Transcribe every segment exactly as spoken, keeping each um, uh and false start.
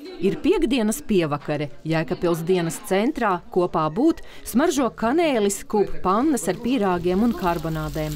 Ir piektdienas pievakare, Jēkabpils dienas centrā kopā būt smaržo kanēlis, kūp pannas ar pīrāgiem un karbonādēm.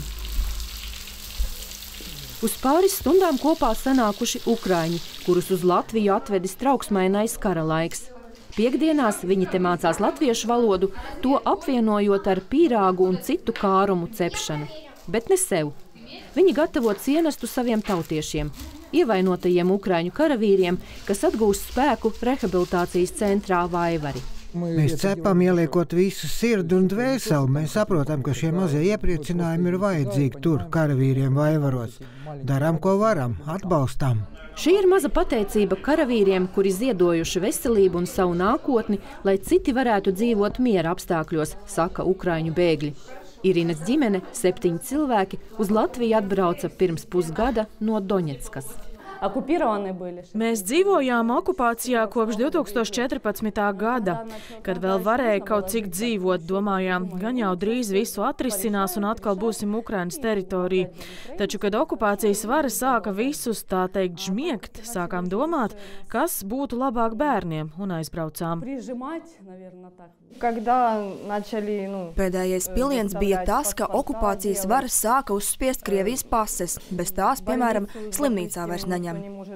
Uz pāris stundām kopā sanākuši ukraiņi, kurus uz Latviju atvedis trauksmainais kara laiks. Piektdienās viņi te mācās latviešu valodu, to apvienojot ar pīrāgu un citu kārumu cepšanu. Bet ne sev. Viņi gatavo cienestu saviem tautiešiem, ievainotajiem ukraiņu karavīriem, kas atgūst spēku rehabilitācijas centrā Vaivari. Mēs cepam, ieliekot visu sirdi un dvēseli. Mēs saprotam, ka šie mazie iepriecinājumi ir vajadzīgi tur, karavīriem Vaivaros. Darām, ko varam, atbalstām. Šī ir maza pateicība karavīriem, kuri ziedojuši veselību un savu nākotni, lai citi varētu dzīvot miera apstākļos, saka ukraiņu bēgļi. Irinas ģimene, septiņi cilvēki, uz Latviju atbrauca pirms pusgada no Doņetskas. Mēs dzīvojām okupācijā kopš divi tūkstoši četrpadsmitā gada, kad vēl varēja kaut cik dzīvot, domājām, gan jau drīz visu atrisinās un atkal būsim Ukrainas teritorija. Taču, kad okupācijas vara sāka visus, tā teikt, žmiegt, sākām domāt, kas būtu labāk bērniem, un aizbraucām. Pēdējais piliens bija tas, ka okupācijas vara sāka uzspiest Krievijas pases, bez tās, piemēram, slimnīcā vairs neņem.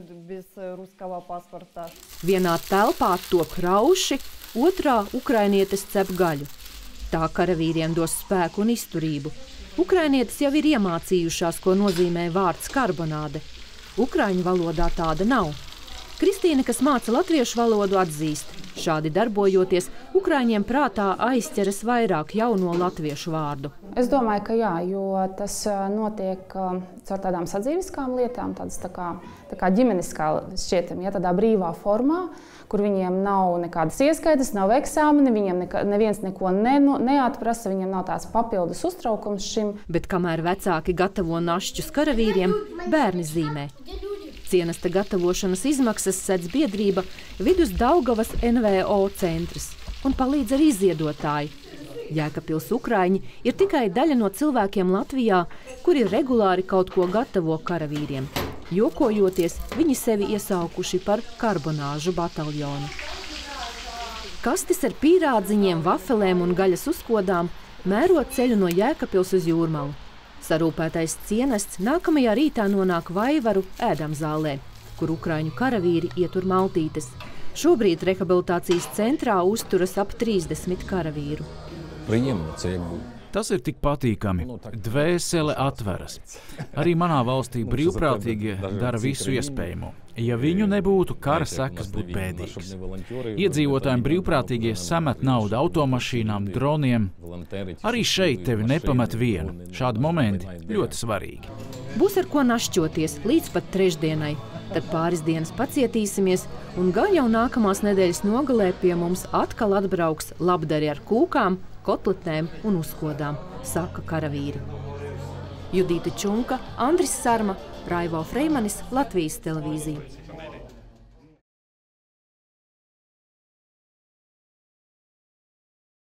Vienā telpā top rauši, otrā ukrainietis cep gaļu. Tā karavīriem dos spēku un izturību. Ukrainietis jau ir iemācījušās, ko nozīmē vārds karbonāde. Ukraiņu valodā tāda nav. Kristīne, kas māca latviešu valodu, atzīst. Šādi darbojoties, ukraiņiem prātā aizķeras vairāk jauno latviešu vārdu. Es domāju, ka jā, jo tas notiek caur tādām sadzīviskām lietām, tādas tā kā, tā kā ģimeniskā šķietam, ja, tādā brīvā formā, kur viņiem nav nekādas ieskaitas, nav eksāmeni, viņiem neka, neviens neko ne, neatprasa, viņiem nav tās papildus uztraukums šim. Bet kamēr vecāki gatavo našķus karavīriem, bērni zīmē. Cienesta gatavošanas izmaksas sedz biedrība Vidus Daugavas N V O centrs un palīdz arī ziedotāji. Jēkabpils ukraiņi ir tikai daļa no cilvēkiem Latvijā, kuri regulāri kaut ko gatavo karavīriem. Jokojoties, viņi sevi iesaukuši par karbonāžu bataljonu. Kastis ar pīrādziņiem, vafelēm un gaļas uzkodām mēro ceļu no Jēkabpils uz Jūrmalu. Sarūpētais cienests nākamajā rītā nonāk Vaivaru ēdamzālē, kur ukraiņu karavīri ietur maltītes. Šobrīd rehabilitācijas centrā uzturas ap trīsdesmit karavīru. Tas ir tik patīkami. Dvēsele atveras. Arī manā valstī brīvprātīgie dara visu iespējamo. Ja viņu nebūtu, kara sekas būtu bēdīgas. Iedzīvotājiem brīvprātīgie samet naudu automašīnām, droniem. Arī šeit tevi nepamet vienu. Šādi momenti ļoti svarīgi. Būs ar ko našķoties līdz pat trešdienai. Tad pāris dienas pacietīsimies, un gan jau nākamās nedēļas nogalē pie mums atkal atbrauks labdari ar kūkām, kotletēm un uzkodām, saka karavīri. Judīta Čunka, Andris Sarma, Raivo Freimanis, Latvijas televīzija.